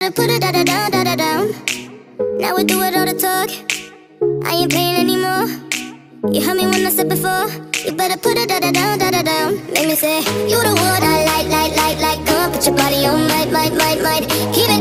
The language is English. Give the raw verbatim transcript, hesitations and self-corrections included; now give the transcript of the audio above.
Put it da da down, da da down. Now we do it all the talk. I ain't playing anymore. You heard me when I said before. You better put it da da down, da da down. Make me say, you the one I like, like, like, like. Come on, put your body on, might, might, might, might. Keep